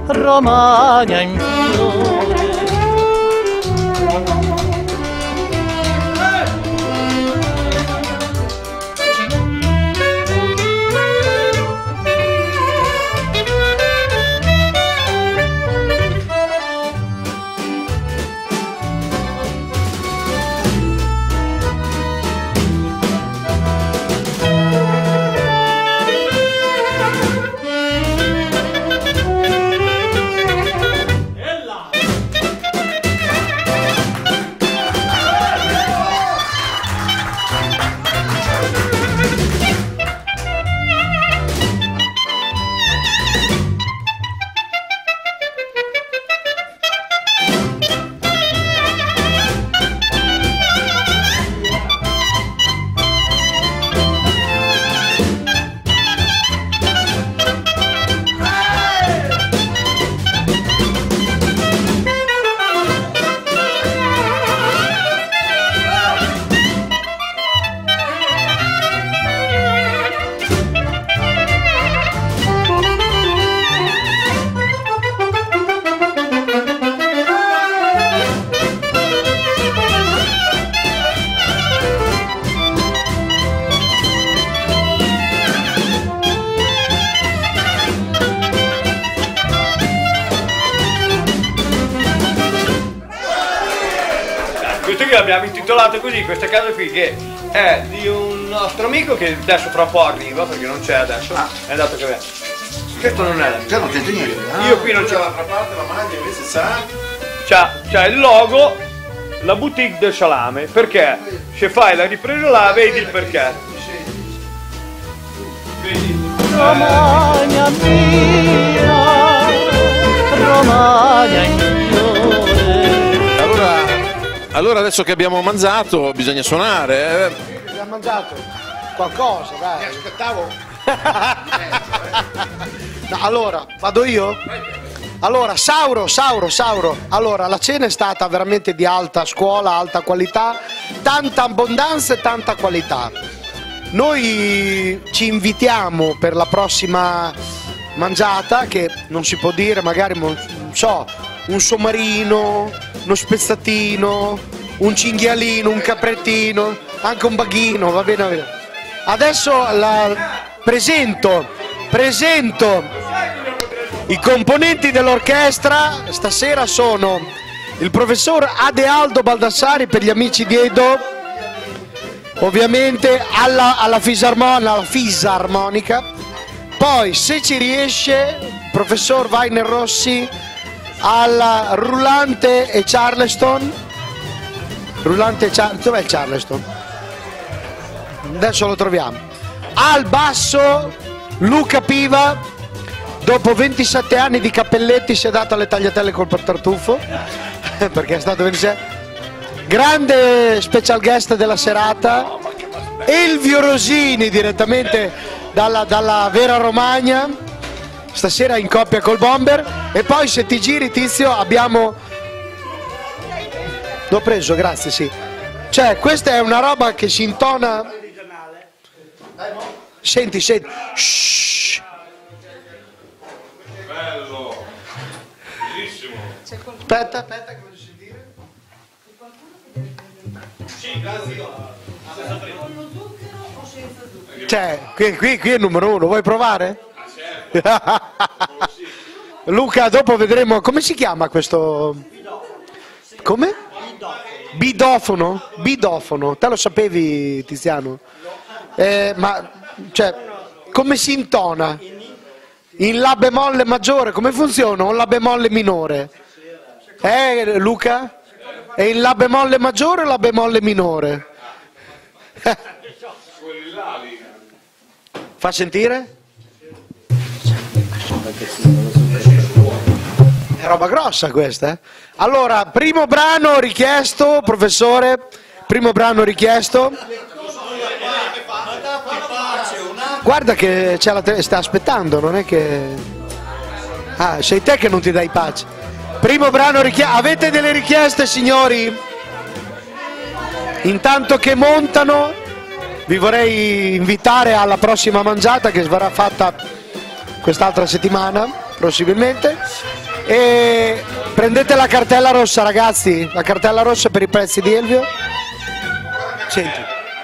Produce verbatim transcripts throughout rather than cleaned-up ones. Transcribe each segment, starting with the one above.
Romagna in fiore. Abbiamo intitolato così questa casa qui, che è di un nostro amico che adesso fra un po' arriva, perché non c'è adesso, ah. È andato che vede. Questo non è, cioè non c'è niente. Ah, io qui non c'è. Dall'altra parte la maglia invece sa. C'ha, c'ha il logo, la boutique del salame, perché se fai la ripresa là vedi il perché. Vedi? Romagna mia, Romagna in fiore. Allora Allora adesso che abbiamo mangiato bisogna suonare. Eh. Abbiamo mangiato qualcosa, dai. Mi aspettavo. No, allora, vado io? Allora, Sauro, Sauro, Sauro. Allora, la cena è stata veramente di alta scuola, alta qualità, tanta abbondanza e tanta qualità. Noi ci invitiamo per la prossima mangiata, che non si può dire, magari, non so, un somarino, uno spezzatino, un cinghialino, un caprettino, anche un baghino, va bene, va bene. Adesso la presento, presento i componenti dell'orchestra. Stasera sono il professor Adealdo Baldassari, per gli amici di Edo, ovviamente alla, alla, fisarmonica, alla fisarmonica. Poi, se ci riesce, il professor Weiner Rossi alla rullante e Charleston. Rullante e Charleston. Dov'è il Charleston? Adesso lo troviamo. Al basso Luca Piva, dopo ventisette anni di cappelletti si è dato alle tagliatelle col tartufo perché è stato ventisette. Grande special guest della serata, Elvio Rosini, direttamente dalla, dalla Vera Romagna, stasera in coppia col Bomber. E poi, se ti giri, Tizio, abbiamo... L'ho preso, grazie, sì. Cioè, questa è una roba che si intona... Senti, senti. Shhh. Bello. Bellissimo. Aspetta, aspetta, che voglio sentire. Sì, grazie. Con lo zucchero o senza zucchero? Cioè, qui, qui, qui è il numero uno, vuoi provare? Luca, dopo vedremo come si chiama questo. Come? Bidofono? Bidofono, te lo sapevi, Tiziano? Eh, ma cioè, come si intona? In La bemolle maggiore, come funziona? O La bemolle minore? Eh, Luca? È in La bemolle maggiore o La bemolle minore? Fa sentire? È roba grossa questa, eh? Allora, primo brano richiesto, professore, primo brano richiesto. Guarda che c'è la te- sta aspettando, non è che... Ah, sei te che non ti dai pace. Primo brano richiesto. Avete delle richieste, signori? Intanto che montano, vi vorrei invitare alla prossima mangiata che verrà fatta quest'altra settimana. possibilmente. E prendete la cartella rossa, ragazzi, la cartella rossa per i prezzi di Elvio. Senti.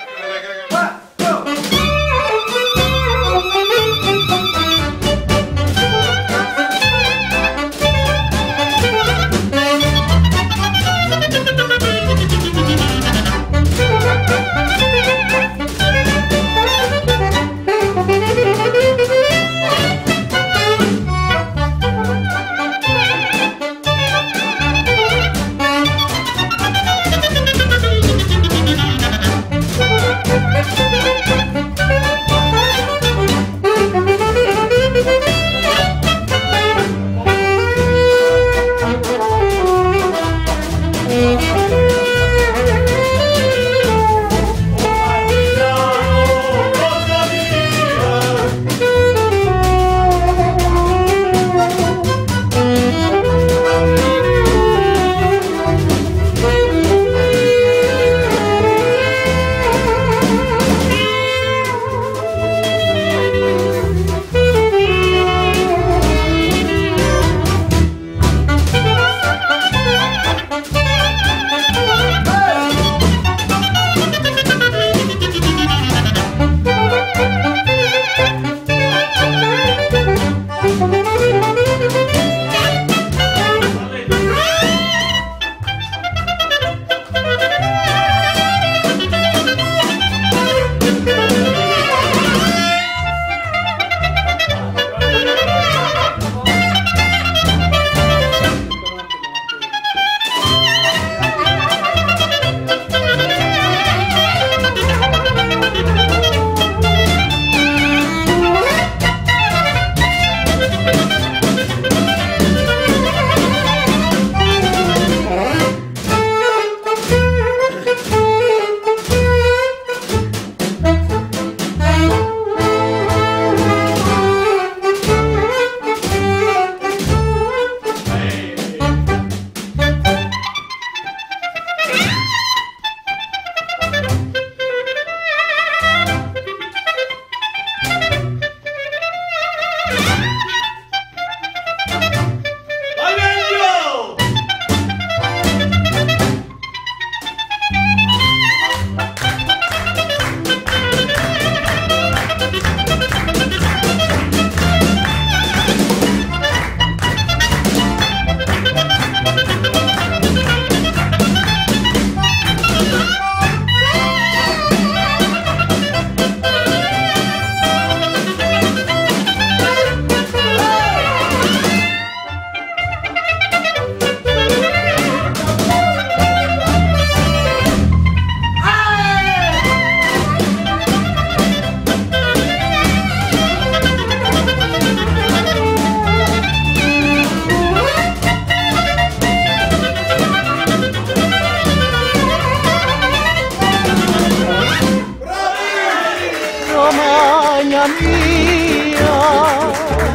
Romagna mia,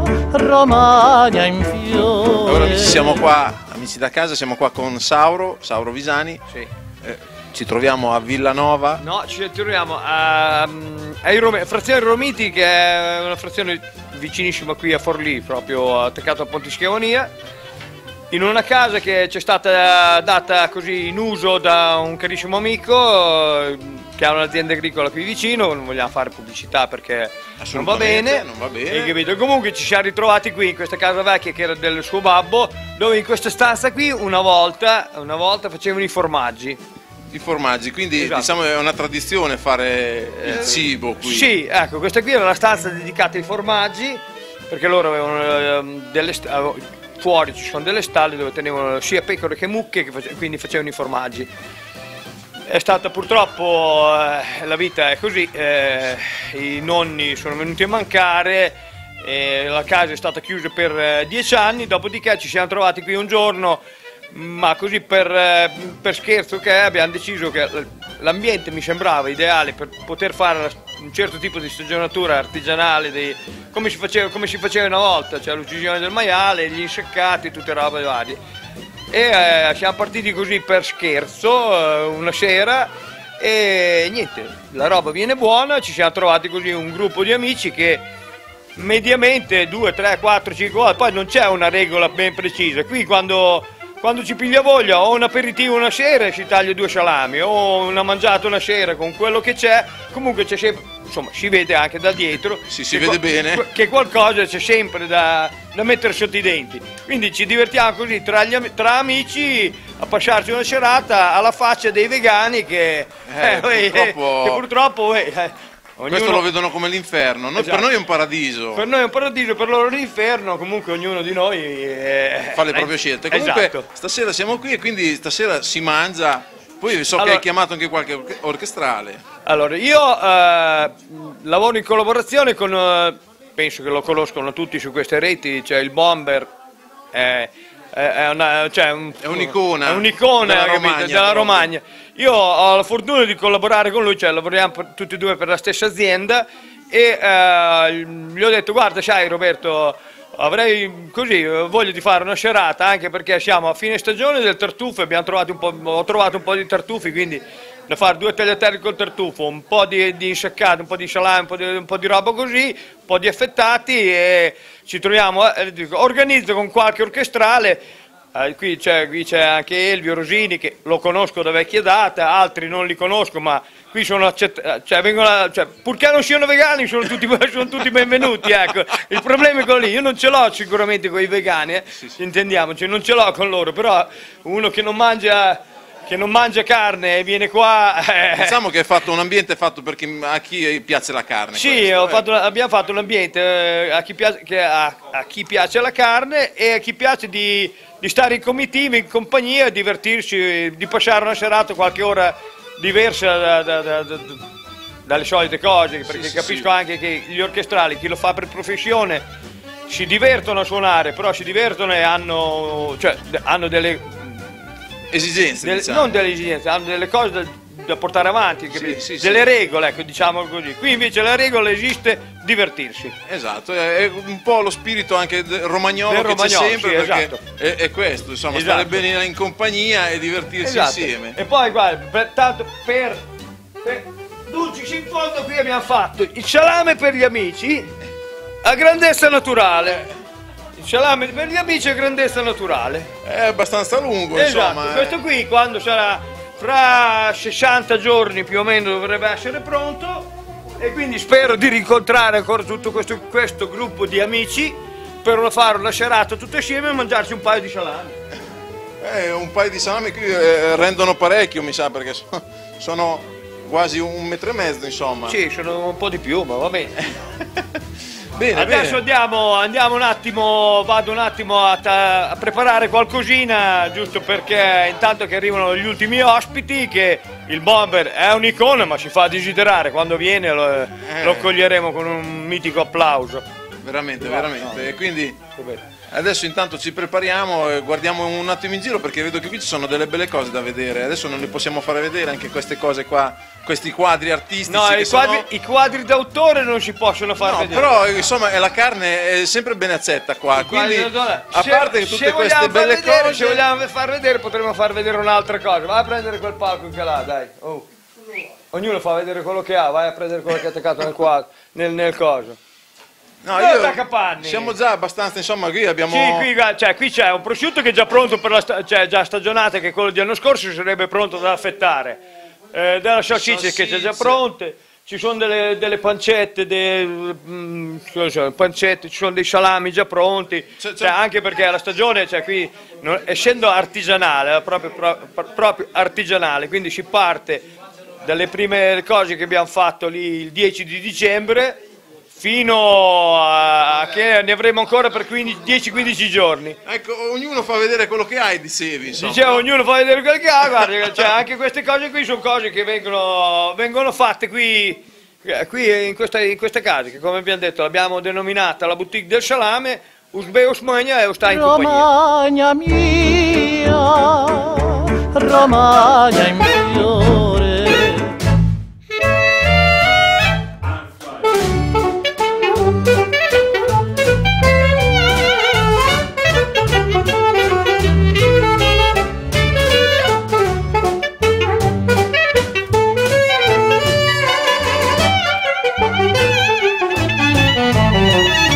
Romagna in fiore. Allora amici, siamo qua, amici da casa, siamo qua con Sauro, Sauro Visani. Sì. Eh, ci troviamo a Villanova. No, ci troviamo a, a Rome, frazione Romiti, che è una frazione vicinissima qui a Forlì, proprio attaccato a Pontischiavonia, in una casa che ci è stata data così in uso da un carissimo amico che ha un'azienda agricola qui vicino. Non vogliamo fare pubblicità perché non va bene, non va bene. hai capito? Comunque ci siamo ritrovati qui in questa casa vecchia che era del suo babbo, dove in questa stanza qui una volta, una volta facevano i formaggi. I formaggi, quindi Esatto. diciamo è una tradizione fare il cibo qui. Sì, ecco, questa qui era la stanza dedicata ai formaggi, perché loro avevano ehm, delle st- avevo- fuori ci sono delle stalle dove tenevano sia pecore che mucche, che face- quindi facevano i formaggi. È stata purtroppo, eh, la vita è così, eh, i nonni sono venuti a mancare, eh, la casa è stata chiusa per eh, dieci anni, dopodiché ci siamo trovati qui un giorno, ma così per, eh, per scherzo che è, abbiamo deciso che l'ambiente mi sembrava ideale per poter fare un certo tipo di stagionatura artigianale, dei, come, si faceva, come si faceva una volta, cioè l'uccisione del maiale, gli inseccati, tutte robe varie. E eh, siamo partiti così per scherzo eh, una sera e niente, la roba viene buona, ci siamo trovati così un gruppo di amici che mediamente due, tre, quattro, cinque volte, poi non c'è una regola ben precisa. Qui quando, quando ci piglia voglia o un aperitivo una sera si taglia due salami o una mangiata una sera con quello che c'è, comunque c'è sempre, insomma si vede anche da dietro Sì, si che, vede bene. che qualcosa c'è sempre da, da mettere sotto i denti. Quindi ci divertiamo così tra, gli, am- tra amici a passarci una serata alla faccia dei vegani che, Eh, eh, uè, purtroppo- che purtroppo uè, eh, ognuno- Questo lo vedono come l'inferno, Noi- Esatto. per noi è un paradiso. per noi è un paradiso, per loro è un inferno, comunque ognuno di noi eh, Fa le proprie scelte. Comunque Esatto. stasera siamo qui e quindi stasera si mangia. Poi so che Allora- hai chiamato anche qualche orche- orchestrale. Allora, io eh, lavoro in collaborazione con, eh, penso che lo conoscono tutti su queste reti, cioè il Bomber, eh, è, è una- cioè un- È un'icona è un'icona, della capito, Romagna, della proprio. Romagna. Io ho la fortuna di collaborare con lui, cioè lavoriamo per- tutti e due per la stessa azienda e eh, gli ho detto guarda sai Roberto, avrei così eh, voglia di fare una serata anche perché siamo a fine stagione del tartufo e abbiamo trovato un po', ho trovato un po' di tartufi, quindi da fare due tagliatelle col tartufo, un po' di, di insaccati, un po' di salame, un po' di, un po' di roba così, un po' di affettati e ci troviamo, eh, dico, organizzo con qualche orchestrale. Eh, qui c'è qui c'è anche Elvio Rosini che lo conosco da vecchia data, altri non li conosco ma qui sono accettati, cioè, vengono, cioè, purché non siano vegani sono tutti, sono tutti benvenuti, ecco. Il problema è quello lì, io non ce l'ho sicuramente con i vegani, eh, intendiamoci, non ce l'ho con loro, però uno che non mangia, che non mangia carne e viene qua... eh, Diciamo che è fatto un ambiente fatto per chi, a chi piace la carne. Sì, questo, ho eh. fatto- abbiamo fatto un ambiente eh, a chi piace, che a, a chi piace la carne e a chi piace di, di stare in comitiva, in compagnia, divertirsi, di passare una serata qualche ora diversa da- da- da- da- da- dalle solite cose, perché sì, capisco sì. anche che gli orchestrali, chi lo fa per professione, si divertono a suonare, però si divertono e hanno, cioè, hanno delle... Esigenze, Delle- diciamo. non delle esigenze, hanno delle cose da, da portare avanti, capito? sì, sì. Delle regole, ecco, diciamo così. Qui invece la regola esiste divertirsi. Esatto, è è un po' lo spirito anche del romagnolo Del che c'è romagnolo, sempre sì, perché esatto. è, è questo, insomma, Esatto. stare bene in compagnia e divertirsi Esatto. insieme. E poi guarda, per, tanto per, per Dulcis in fondo qui abbiamo fatto il salame per gli amici a grandezza naturale. Il salame per gli amici a grandezza naturale. È abbastanza lungo, Esatto, insomma. eh. questo qui quando sarà fra sessanta giorni più o meno dovrebbe essere pronto e quindi spero di rincontrare ancora tutto questo, questo gruppo di amici per fare una serata tutti assieme e mangiarci un paio di salami. Eh, un paio di salami qui eh, rendono parecchio, mi sa, perché so- sono quasi un metro e mezzo, insomma. Sì, sono un po' di più, ma va bene. Bene, Adesso bene. andiamo, andiamo un attimo, vado un attimo a, ta- a preparare qualcosina, giusto perché intanto che arrivano gli ultimi ospiti, che il Bomber è un'icona ma si fa desiderare, quando viene lo, Eh. lo coglieremo con un mitico applauso. Veramente, No, veramente. no. E quindi adesso intanto ci prepariamo e guardiamo un attimo in giro perché vedo che qui ci sono delle belle cose da vedere. Adesso non le possiamo fare vedere anche queste cose qua, questi quadri artistici. No, che i quadri, sono- i quadri d'autore non si possono far No, vedere. però insomma è la carne è sempre ben accetta qua, quindi Quadri d'autore. a Se- parte tutte se queste vogliamo far belle vedere, cose, se vogliamo far vedere potremmo far vedere un'altra cosa. Vai a prendere quel palco che là, dai. Oh. Ognuno fa vedere quello che ha, vai a prendere quello che è attaccato nel quadro, nel, nel coso. no, Dove io- attacca panni? siamo già abbastanza, insomma, qui abbiamo Sì, qui, guarda, cioè, qui c'è un prosciutto che è già pronto per la sta- cioè, già stagionato, che è quello di anno scorso sarebbe pronto da affettare. Eh, della salsicce che c'è già Salsicce. pronte, ci sono delle, delle pancette, dei, mm, cosa so, pancette, ci sono dei salami già pronti, C'è- c'è- cioè, anche perché la stagione, cioè, qui, non- essendo artigianale, è proprio, pro- proprio artigianale, quindi si parte dalle prime cose che abbiamo fatto lì il dieci di dicembre fino a che ne avremo ancora per dieci quindici giorni. Ecco, ognuno fa vedere quello che hai, dicevi, insomma. Dicevo, ognuno fa vedere quel che ha, guarda, cioè, anche queste cose qui sono cose che vengono, vengono fatte qui, eh, qui in, questa, in queste case, che come abbiamo detto l'abbiamo denominata la boutique del salame, Usbeus Magna e Usta in compagnia. Romagna mia, Romagna in fiore. Thank you.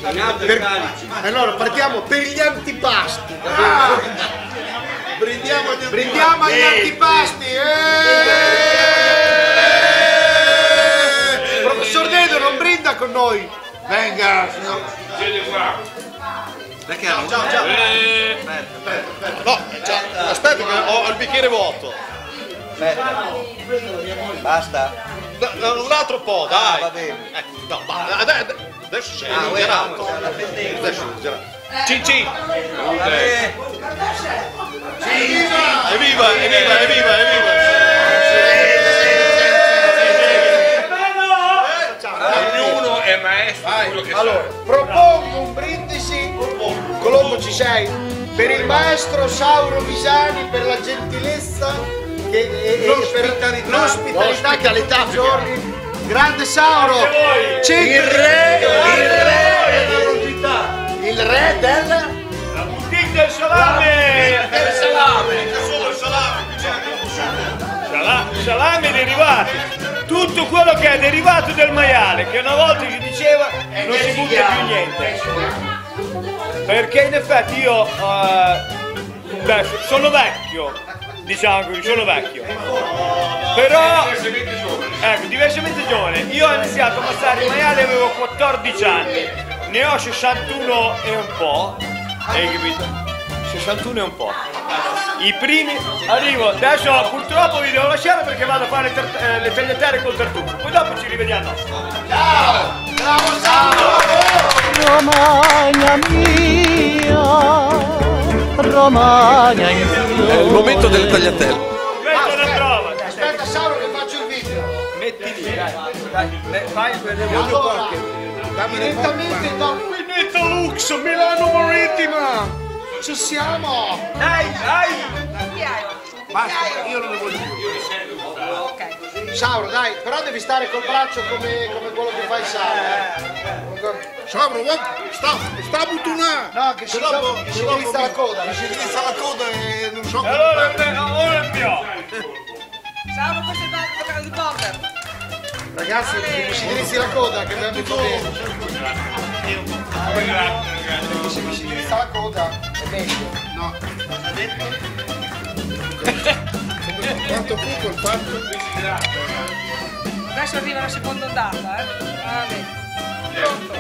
Per- allora partiamo per gli antipasti. Brindiamo agli Brindiamo agli antipasti. Eh! Professor Dedo non brinda con noi. Venga, signor. Perché ciao, ciao, ciao. No, cioè, aspetta che ho il bicchiere vuoto. Basta? Un altro po', Ah, dai. va bene. Ecco, no, ma adesso, adesso sei Ah, esagerato. uè, la pendenza. Adesso è esagerato. Cin Vabbè. Evviva, evviva, evviva, evviva. Ognuno è maestro di quello che Allora, propongo un brindisi. Colombo, ci sei? Per il maestro Sauro Visani, per la gentilezza e, e, e per l'ospitalità che ha tutti i giorni. Grande Sauro! Il re, il re della velocità! Il re della... Del salame! del salame! Solo il salame. Sala- salame e derivati. Tutto quello che è derivato del maiale, che una volta si diceva non si butta più niente. Perché in effetti io eh, beh, sono vecchio, diciamo così, sono vecchio. Però, ecco, diversamente giovane. Io ho iniziato a ammazzare il maiale, avevo quattordici anni, ne ho sessantuno e un po', hai capito? sessantuno e un po'. I primi arrivo, adesso purtroppo vi devo lasciare perché vado a fare le, tart- eh, le tagliatelle col tartufo, poi dopo ci rivediamo. Romagna mia, Romagna in È il momento delle tagliatelle. Metto una prova. Aspetta Sauro che faccio il video. Metti lì, dai, dai, fai per le Allora, direttamente da Finito Lux, Milano Marittima. ci siamo! Dai, dai! Basta, io non ne voglio più. Sauro, dai, però devi stare col braccio come, come quello che fai Sauro. Sauro, sta, sta buttunando. No, che si, che si drizza la coda. Si drizza la coda e non so Allora, beh, ora più. Ciao, questo è il bocca di bomber. Ragazzi, che si drizzi la coda, che abbiamo detto bene. Perché se mi si drizza la coda è meglio. No. quanto fu quel fatto. Adesso arriva la seconda ondata, eh. Ah, bene. Pronto?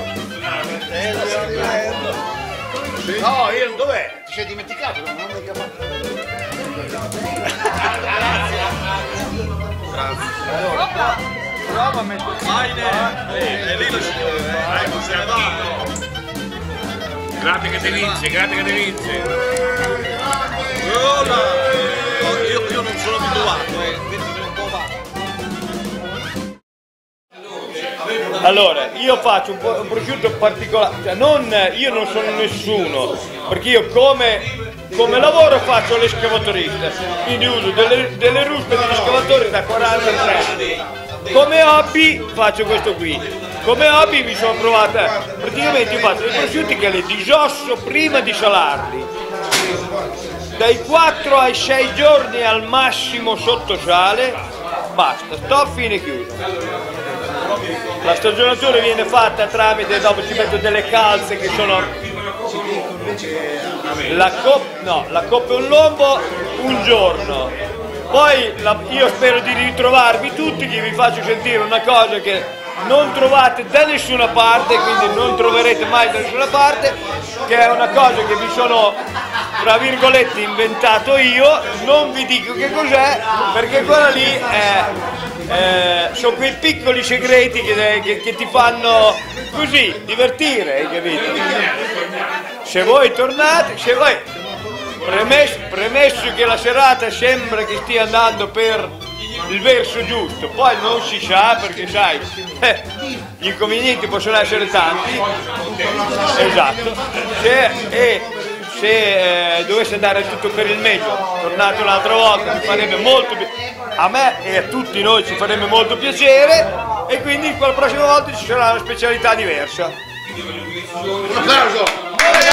No, io dov'è? Ti sei dimenticato? Non ho mica fatto. Oppa! Prova a mettere. È lì la signora. Grazie che ti vince, grazie che ti vince. Io, io non sono abituato, eh. Penso che un po' va. Allora, io faccio un, po', un prosciutto particolare, cioè non, io non sono nessuno, perché io come, come lavoro faccio l'escavatorista, quindi uso delle, delle ruspe degli scavatori da quaranta anni. Come hobby faccio questo qui. Come hobby mi sono provato, praticamente io faccio dei prosciutti che li disosso prima di salarli, dai quattro ai sei giorni al massimo sotto sale, basta, sto fine chiuso. La stagionatura viene fatta tramite, dopo ci metto delle calze che sono la coppa, no, la coppa e un lombo un giorno, poi la, io spero di ritrovarvi tutti, che vi faccio sentire una cosa che non trovate da nessuna parte, quindi non troverete mai da nessuna parte, che è una cosa che mi sono, tra virgolette, inventato io, non vi dico che cos'è, perché quella lì è, eh, sono quei piccoli segreti che, che, che ti fanno così, divertire, hai capito? Se voi tornate, se voi, premesso, premesso che la serata sembra che stia andando per il verso giusto, poi non si sa perché sai, eh, gli inconvenienti possono essere tanti, esatto, se, e se eh, dovesse andare tutto per il meglio, tornate un'altra volta, mi farebbe molto piacere, a me e a tutti noi ci farebbe molto piacere, e quindi la prossima volta ci sarà una specialità diversa. Un applauso.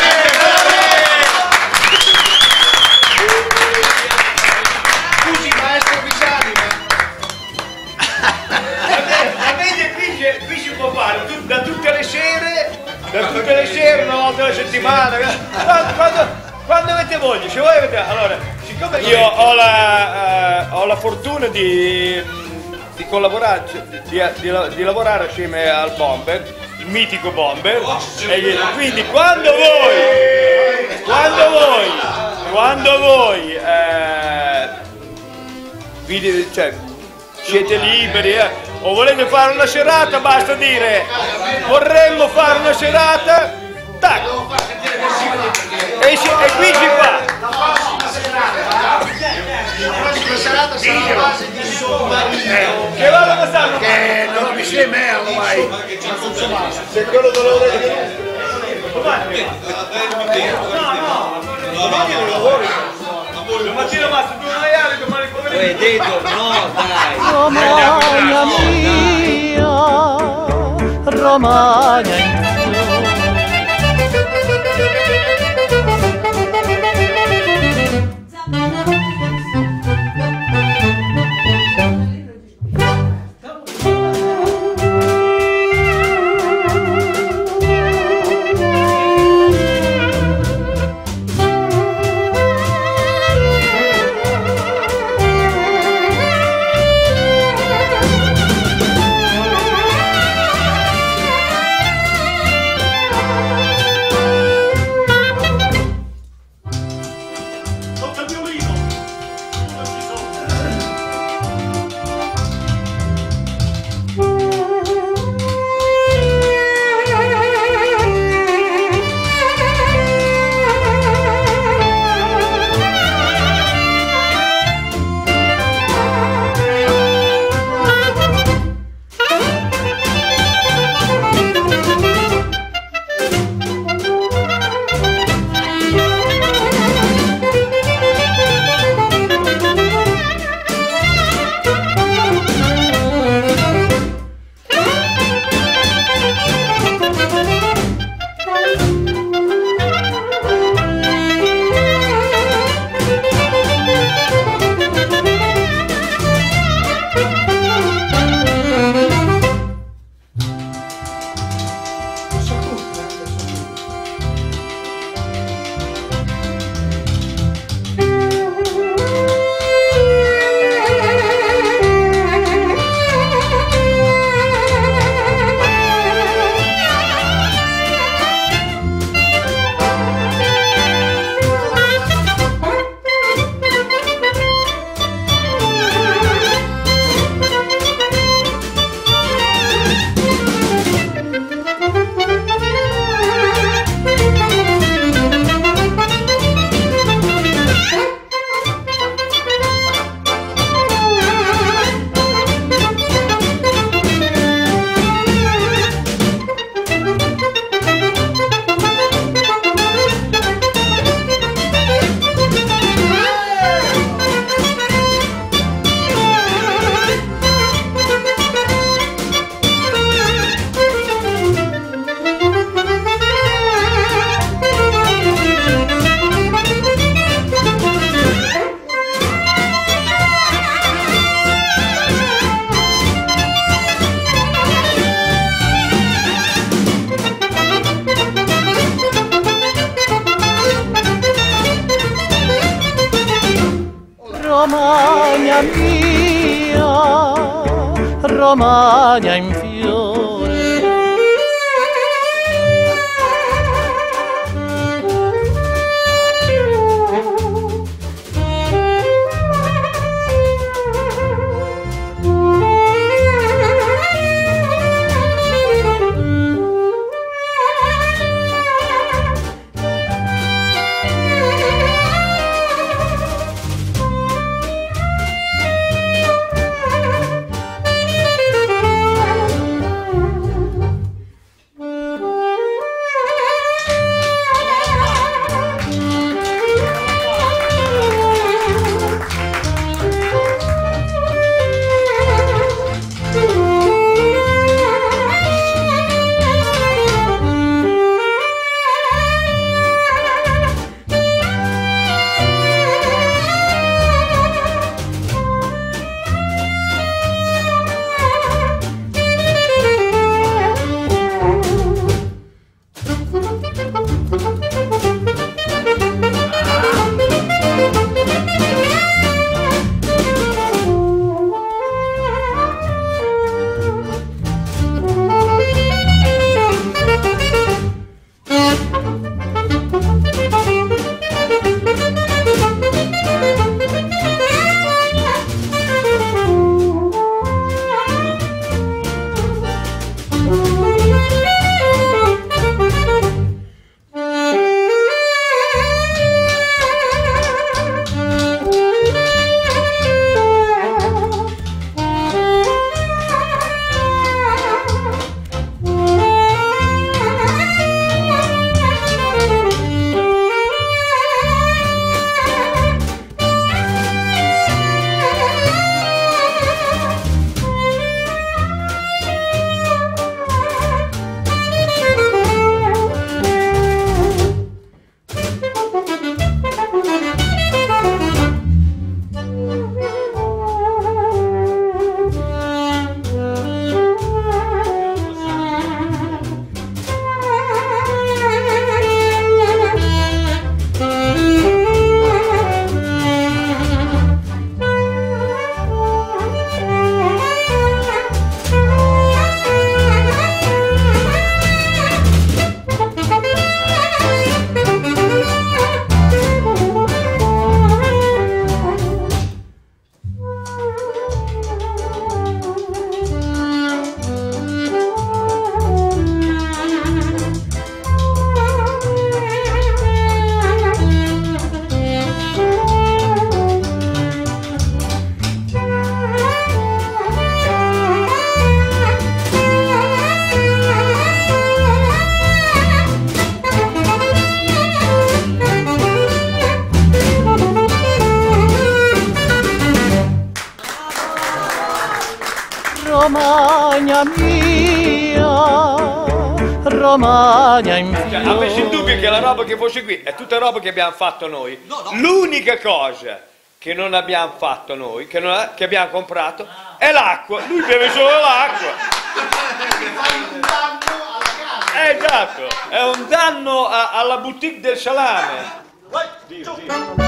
Scusi maestro Visani, ma... La media qui, qui si può fare tu- da tutte le sere per tutte le sere, una volta alla settimana. Quando, quando, quando avete voglia, se voi avete. Allora, siccome io ho la, uh, ho la fortuna di, di collaborare, di, di, di lavorare assieme al Bomber, il mitico Bomber, e quindi quando voi, quando voi, quando voi eh, vi, cioè, siete liberi eh, o volete fare una serata, basta dire vorremmo fare una serata, tac, e, si, e qui si fa. La prossima serata sarà la base di Sottomarino. Che vado a passare? Che non mi si merda, vai. Se quello dolore di No, no, domani non lavori. Domattina basta due maiali, domani pomeriggio. Hai detto no, dai. Romagna mia, Romagna in Romagna mia, Romagna in fiore. Romagna mia, Romagna in Cioè, ha messo in fiore. dubbio che la roba che fosse qui è tutta roba che abbiamo fatto noi. L'unica cosa che non abbiamo fatto noi, che, non ha- che abbiamo comprato, è l'acqua. Lui beve solo l'acqua. Eh, esatto, è un danno a- alla boutique del salame. Dio, Dio.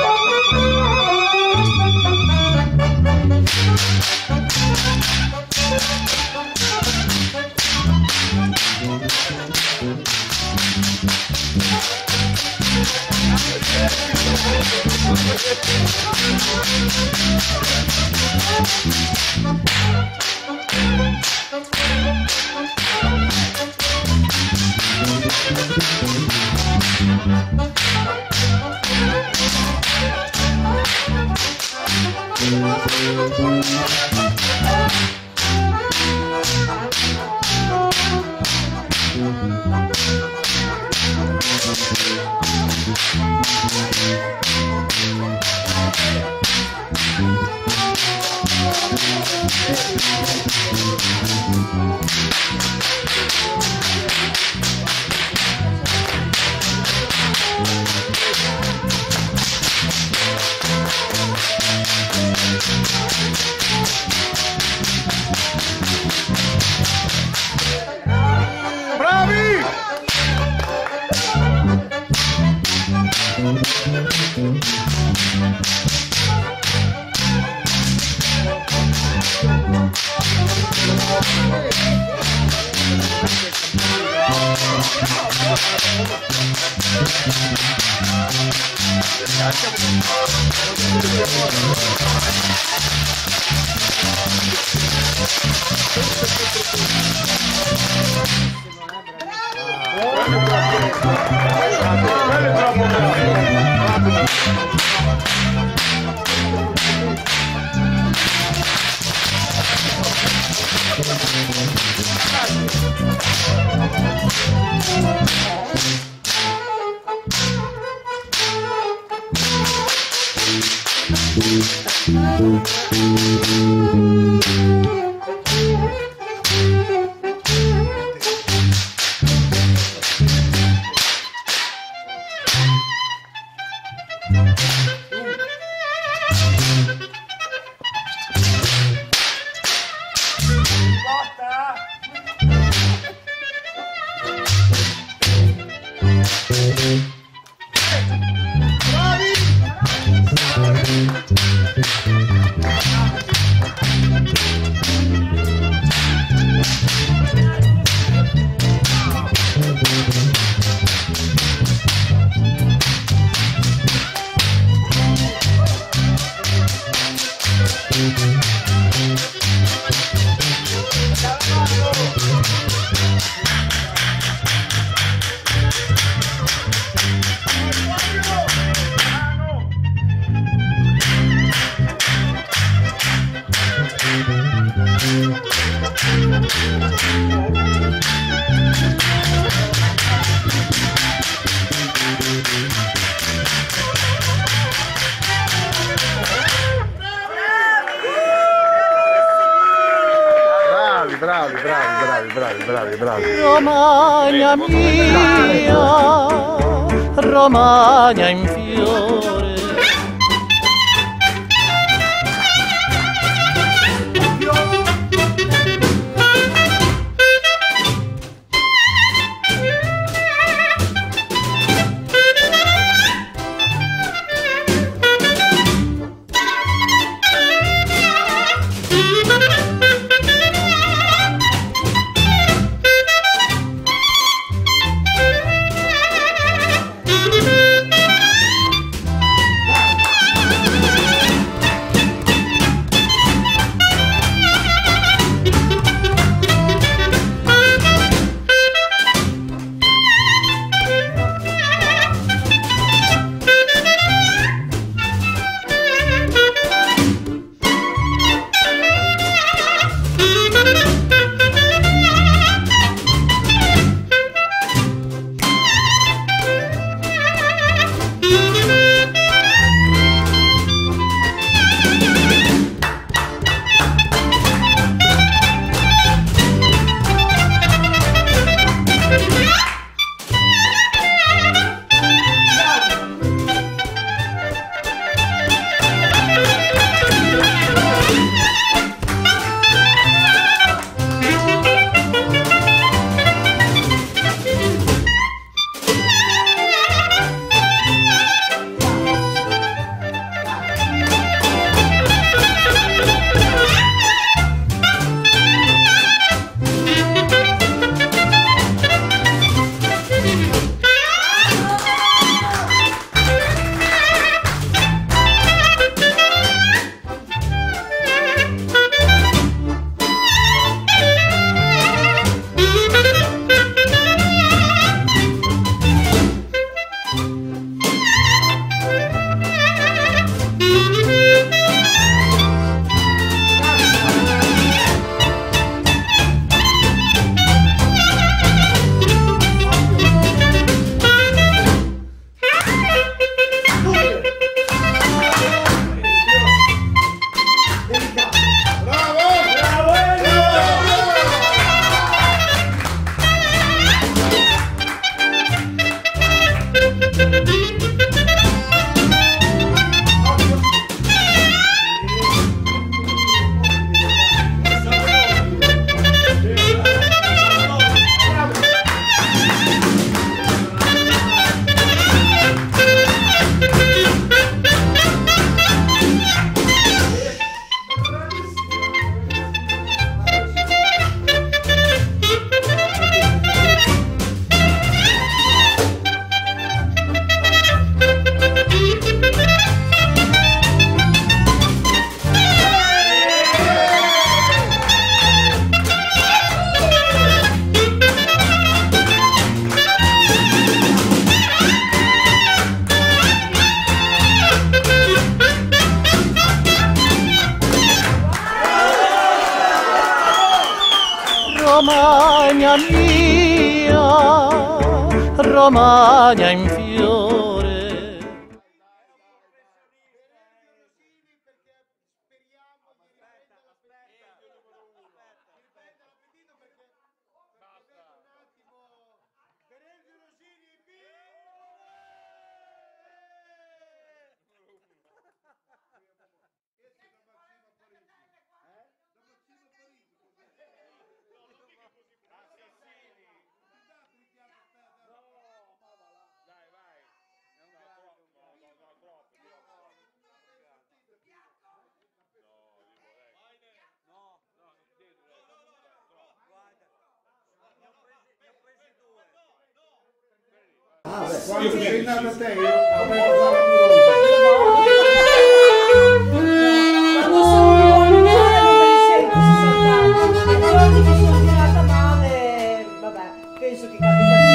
Bravi, bravi, bravi, bravi, bravi, bravi. Romagna mia, Romagna in fiore. Romagna mia, Romagna in fiore. Quando sei nato a te, io avevo fatto Quando sono un non me li sento soltanto. E oggi che sono girata male, vabbè, penso che capita a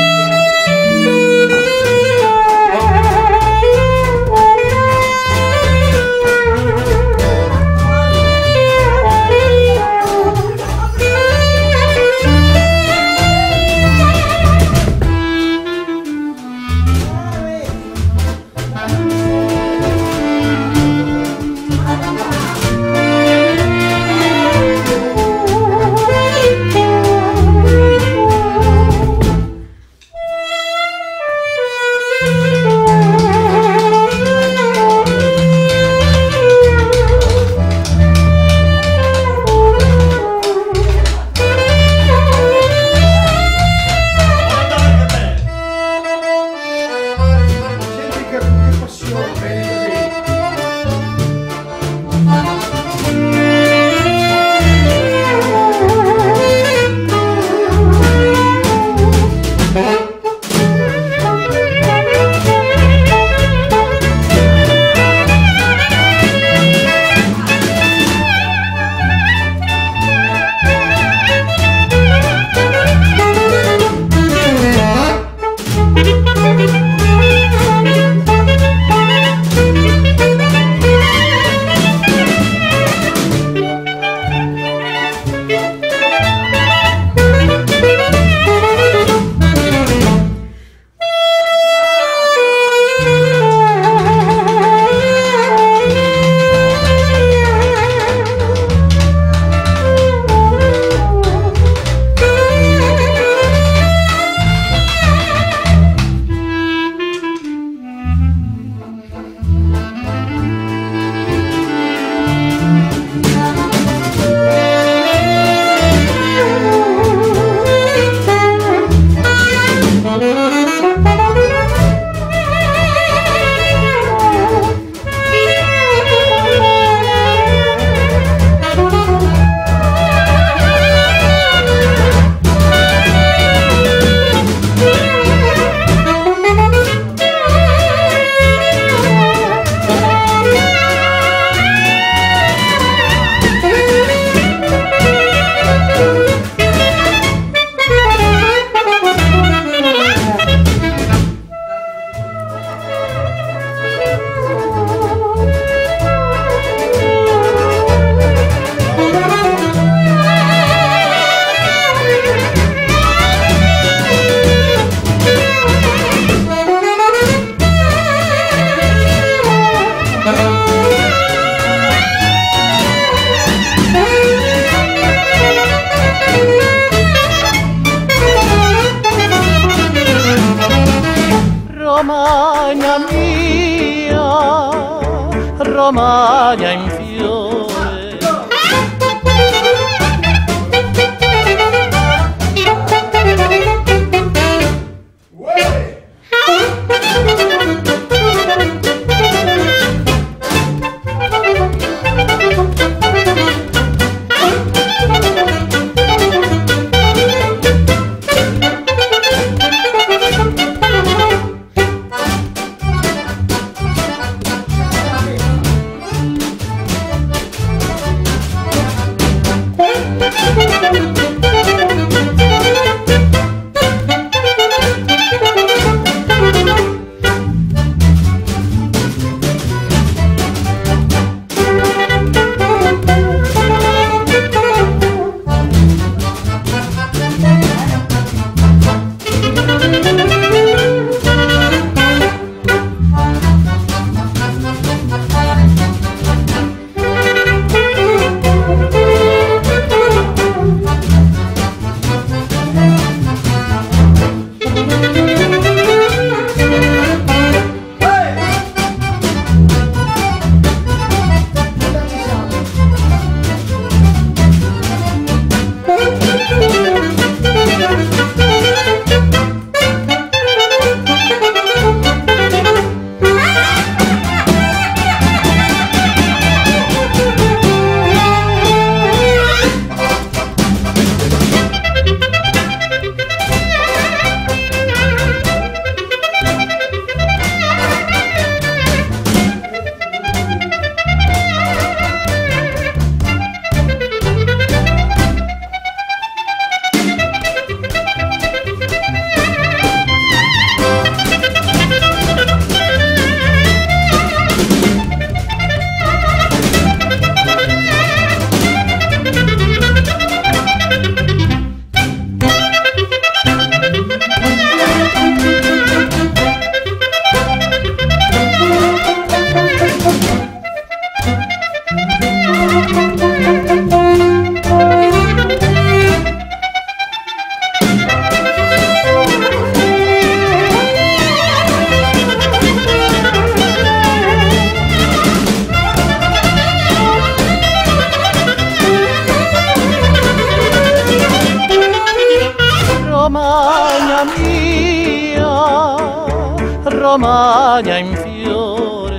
Romagna mia, Romagna in fiore. Romagna mia, Romagna in fiore.